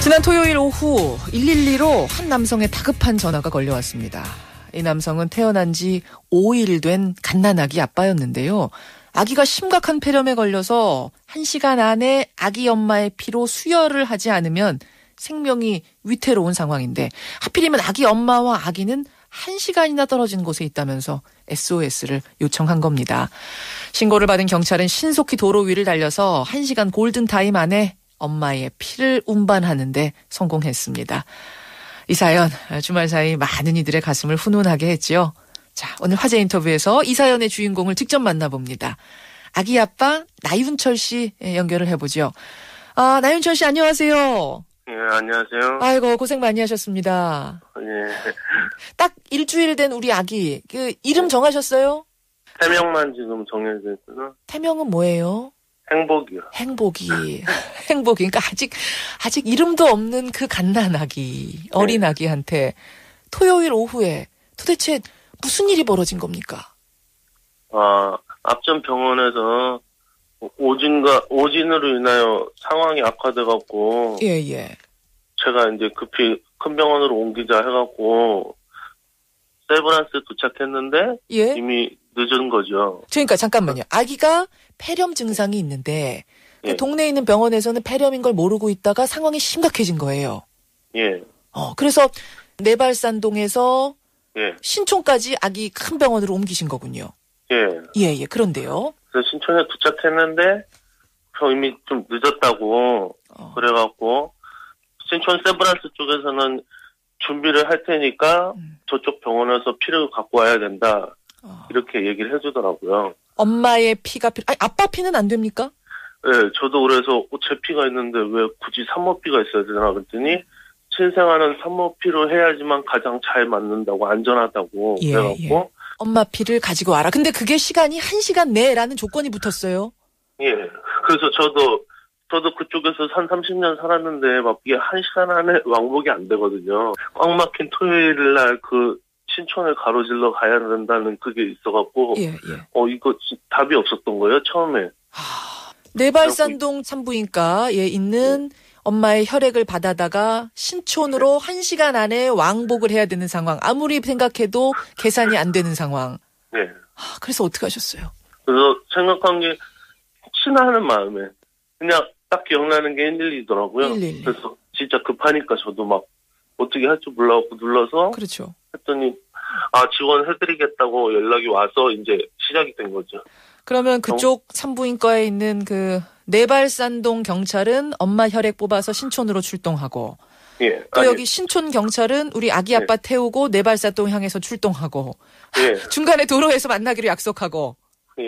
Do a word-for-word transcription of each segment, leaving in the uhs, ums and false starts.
지난 토요일 오후 일일이로 한 남성의 다급한 전화가 걸려왔습니다. 이 남성은 태어난 지 오 일 된 갓난아기 아빠였는데요. 아기가 심각한 폐렴에 걸려서 한 시간 안에 아기 엄마의 피로 수혈을 하지 않으면 생명이 위태로운 상황인데 하필이면 아기 엄마와 아기는 한 시간이나 떨어진 곳에 있다면서 에스오에스를 요청한 겁니다. 신고를 받은 경찰은 신속히 도로 위를 달려서 한 시간 골든타임 안에 엄마의 피를 운반하는데 성공했습니다. 이 사연 주말 사이 많은 이들의 가슴을 훈훈하게 했지요. 자, 오늘 화제 인터뷰에서 이 사연의 주인공을 직접 만나봅니다. 아기 아빠 나윤철 씨 연결을 해보죠. 아, 나윤철 씨 안녕하세요. 예, 안녕하세요. 아이고 고생 많이 하셨습니다. 예. 딱 일주일 된 우리 아기 그 이름 정하셨어요? 태명만 지금 정해져 있어서. 태명은 뭐예요? 행복이요. 행복이. 행복이. 그러니까 아직, 아직 이름도 없는 그 갓난아기, 어린 아기한테 토요일 오후에 도대체 무슨 일이 벌어진 겁니까? 아, 앞전 병원에서 오진과, 오진으로 인하여 상황이 악화돼갖고. 예, 예. 제가 이제 급히 큰 병원으로 옮기자 해갖고, 세브란스 도착했는데. 예? 이미 늦은 거죠. 그러니까 잠깐만요. 아기가 폐렴 증상이 있는데 그 예. 동네에 있는 병원에서는 폐렴인 걸 모르고 있다가 상황이 심각해진 거예요. 예. 어, 그래서 내발산동에서 예. 신촌까지 아기 큰 병원으로 옮기신 거군요. 예. 예, 예. 그런데요. 그래서 신촌에 도착했는데, 이미 좀 늦었다고. 어. 그래갖고, 신촌 세브란스 쪽에서는 준비를 할 테니까, 음. 저쪽 병원에서 피를 갖고 와야 된다. 어. 이렇게 얘기를 해주더라고요. 엄마의 피가 필요, 아니, 아빠 피는 안 됩니까? 네, 저도 그래서 어, 제 피가 있는데 왜 굳이 산모피가 있어야 되나 그랬더니 신생아는 산모피로 해야지만 가장 잘 맞는다고 안전하다고 예, 그래갖고 예. 엄마 피를 가지고 와라. 근데 그게 시간이 한 시간 내라는 조건이 붙었어요. 예, 그래서 저도 저도 그쪽에서 한 삼십 년 살았는데 막 이게 한 시간 안에 왕복이 안 되거든요. 꽉 막힌 토요일 날 그 신촌을 가로질러 가야 된다는 그게 있어갖고 예, 예. 어 이거 답이 없었던 거예요 처음에. 하, 내발산동 산부인과에 있는 엄마의 혈액을 받아다가 신촌으로 한 시간 안에 왕복을 해야 되는 상황. 아무리 생각해도 계산이 안 되는 상황. 네. 하, 그래서 어떻게 하셨어요? 그래서 생각한 게 혹시나 하는 마음에 그냥 딱 기억나는 게 일일이더라고요. 일일이. 그래서 진짜 급하니까 저도 막 어떻게 할 줄 몰라갖고 눌러서 그렇죠. 했더니 아 지원해드리겠다고 연락이 와서 이제 시작이 된 거죠. 그러면 그쪽 산부인과에 있는 그 내발산동 경찰은 엄마 혈액 뽑아서 신촌으로 출동하고 예. 또 아니, 여기 신촌 경찰은 우리 아기 아빠 네. 태우고 내발산동 향해서 출동하고 예. 중간에 도로에서 만나기로 약속하고 예.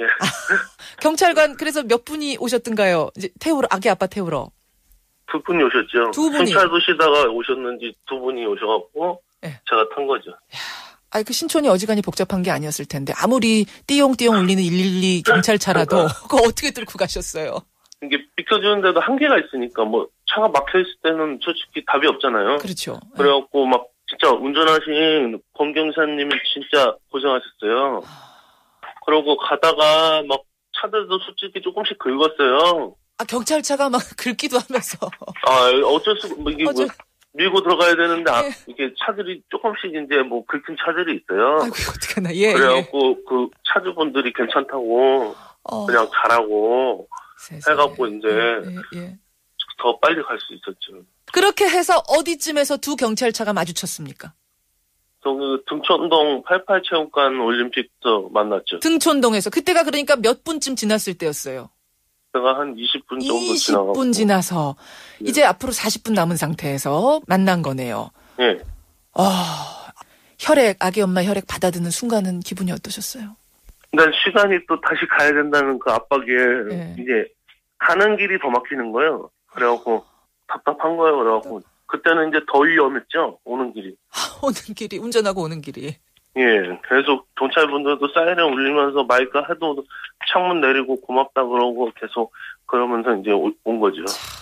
경찰관 그래서 몇 분이 오셨던가요? 이제 태우러 아기 아빠 태우러. 두 분이 오셨죠. 두 분이. 경찰 도시다가 오셨는지 두 분이 오셔갖고 예. 제가 탄 거죠. 아니 그 신촌이 어지간히 복잡한 게 아니었을 텐데 아무리 띠용띠용 울리는 일일이 경찰차라도 그거 어떻게 뚫고 가셨어요? 이게 비켜주는데도 한계가 있으니까 뭐 차가 막혀 있을 때는 솔직히 답이 없잖아요. 그렇죠. 그래갖고 막 진짜 운전하신 권경사님이 진짜 고생하셨어요. 그러고 가다가 막 차들도 솔직히 조금씩 긁었어요. 아 경찰차가 막 긁기도 하면서. 아 어쩔 수 뭐 이게 어쩔... 뭐 밀고 들어가야 되는데 아, 예. 이게 차들이 조금씩 이제 뭐 긁힌 차들이 있어요. 아이고 어떡하나. 예. 그래갖고 예. 그 차주분들이 괜찮다고 어... 그냥 가라고 세상에. 해갖고 이제 예, 예. 더 빨리 갈 수 있었죠. 그렇게 해서 어디쯤에서 두 경찰차가 마주쳤습니까? 저기 등촌동 팔십팔 체육관 올림픽에서 만났죠. 등촌동에서. 그때가 그러니까 몇 분쯤 지났을 때였어요? 제가 한 이십 분 정도 이십 지나가고. 분 지나서 네. 이제 앞으로 사십 분 남은 상태에서 만난 거네요. 예. 아, 혈액, 아기 엄마 혈액 받아드는 순간은 기분이 어떠셨어요? 난 시간이 또 다시 가야 된다는 그 압박에 네. 이제 가는 길이 더 막히는 거예요. 그래갖고 답답한 거예요. 그래갖고 그때는 이제 더 위험했죠. 오는 길이. 아, 오는 길이, 운전하고 오는 길이. 예, 계속 경찰분들도 사이렌 울리면서 마이크 해도 창문 내리고 고맙다 그러고 계속 그러면서 이제 오, 온 거죠.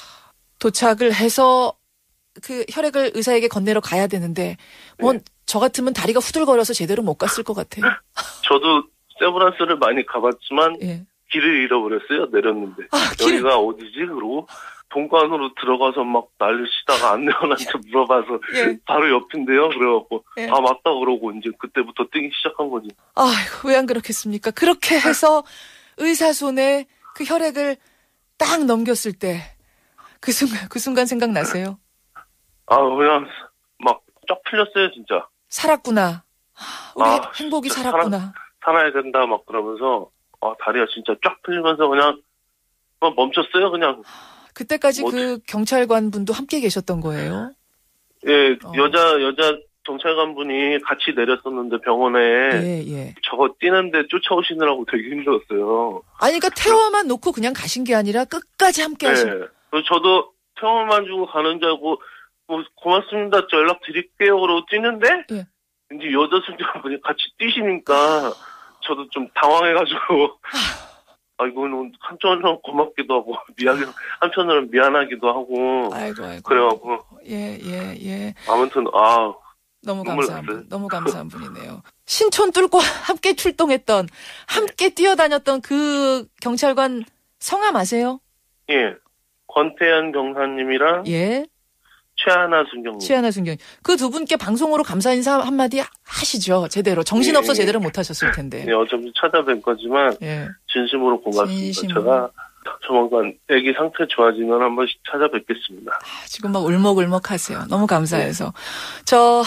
도착을 해서 그 혈액을 의사에게 건네러 가야 되는데 뭐 저 네. 같으면 다리가 후들거려서 제대로 못 갔을 것 같아요. 저도 세브란스를 많이 가봤지만 예. 길을 잃어버렸어요. 내렸는데. 아, 길... 여기가 어디지? 그러고 본관으로 들어가서 막 난리 치다가 안내원한테 물어봐서 예. 바로 옆인데요. 그래갖고 예. 아 맞다 그러고 이제 그때부터 뛰기 시작한 거지. 아이고, 왜 안 그렇겠습니까? 그렇게 해서 의사 손에 그 혈액을 딱 넘겼을 때 그 순간, 그 순간 생각나세요? 아 그냥 막 쫙 풀렸어요 진짜. 살았구나. 우리 아, 행복이 진짜 살았구나. 살아야 된다 막 그러면서 아 다리가 진짜 쫙 풀리면서 그냥 막 멈췄어요 그냥. 그때까지 뭐, 그 경찰관 분도 함께 계셨던 거예요? 예 어. 여자 여자 경찰관 분이 같이 내렸었는데 병원에 예, 예. 저거 뛰는데 쫓아오시느라고 되게 힘들었어요. 아니, 그러니까 태워만 놓고 그냥 가신 게 아니라 끝까지 함께 하신. 네. 그래서 저도 태워만 주고 가는 줄 알고 뭐 고맙습니다. 저 연락 드릴게요. 그러고 뛰는데 예. 이제 여자 승객분이 같이 뛰시니까 저도 좀 당황해가지고 아 이거는 한편으로는 고맙기도 하고 미안해 한편으로는 미안하기도 하고 아이고, 아이고. 그래갖고 예, 예, 예. 아무튼 아 너무 눈물 감사한 났어요. 분, 너무 감사한 분이네요. 신촌 뚫고 함께 출동했던, 함께 뛰어다녔던 그 경찰관 성함 아세요? 예 권태현 경사님이랑 예. 최하나 순경님. 최하나 순경. 그 두 분께 방송으로 감사 인사 한마디 하시죠. 제대로. 정신없어 예, 예. 제대로 못 하셨을 텐데. 네, 어차피 찾아뵐 거지만 예. 진심으로 고맙습니다. 진심으로. 제가 조만간 애기 상태 좋아지면 한 번씩 찾아뵙겠습니다. 아, 지금 막 울먹울먹 하세요. 너무 감사해서. 저,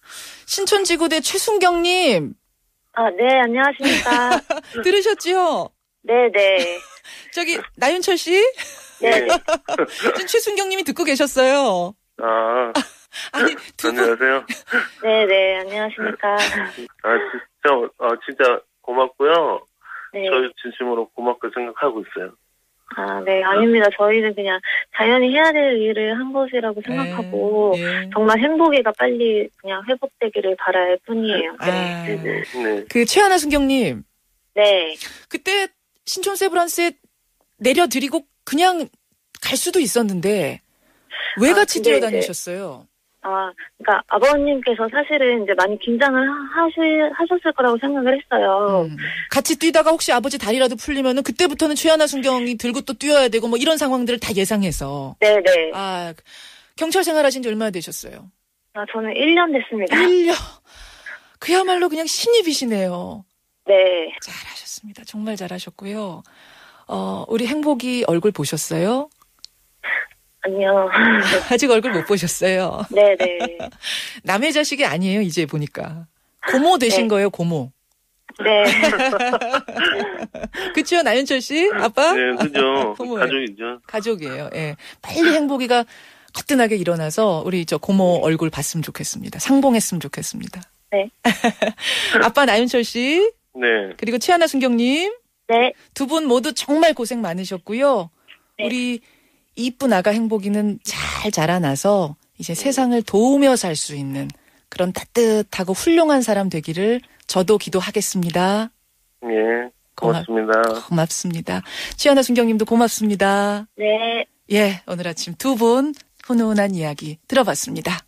신촌지구대 최순경님. 아, 네, 안녕하십니까. 들으셨죠? 네네. 저기, 나윤철 씨? 네. 지금 최순경님이 듣고 계셨어요. 아, 아니, 두 분. 안녕하세요. 네네, 안녕하십니까. 아, 진짜, 아, 진짜 고맙고요. 네. 저희 진심으로 고맙게 생각하고 있어요. 아, 네, 아닙니다. 저희는 그냥 자연히 해야 될 일을 한 것이라고 생각하고, 예, 예. 정말 행복이가 빨리 그냥 회복되기를 바랄 뿐이에요. 아, 네. 네. 네. 그 최하나 순경님. 네. 그때 신촌 세브란스에 내려드리고 그냥 갈 수도 있었는데 왜 아, 같이 근데 뛰어다니셨어요? 아, 그러니까 아버님께서 사실은 이제 많이 긴장을 하시, 하셨을 거라고 생각을 했어요. 음. 같이 뛰다가 혹시 아버지 다리라도 풀리면은 그때부터는 최하나 순경이 들고 또 뛰어야 되고 뭐 이런 상황들을 다 예상해서. 네네. 아, 경찰 생활하신 지 얼마나 되셨어요? 아, 저는 일 년 됐습니다. 일 년. 그야말로 그냥 신입이시네요. 네. 잘하셨습니다. 정말 잘하셨고요. 어, 우리 행복이 얼굴 보셨어요? 아니요. 아직 얼굴 못 보셨어요. 네네. 남의 자식이 아니에요, 이제 보니까. 고모 되신 네. 거예요, 고모. 네. 그쵸, 나윤철 씨? 아빠? 네, 그죠. 고모예요. 가족이죠. 가족이에요. 예. 빨리 행복이가 거뜬하게 일어나서 우리 저 고모 얼굴 봤으면 좋겠습니다. 상봉했으면 좋겠습니다. 네. 아빠 나윤철 씨, 네. 그리고 최하나 순경님, 네. 두 분 모두 정말 고생 많으셨고요. 네. 우리 이쁜 아가 행복이는 잘 자라나서 이제 세상을 도우며 살 수 있는 그런 따뜻하고 훌륭한 사람 되기를 저도 기도하겠습니다. 예. 고맙습니다. 고맙습니다. 최하나 순경님도 고맙습니다. 네. 예, 오늘 아침 두 분 훈훈한 이야기 들어봤습니다.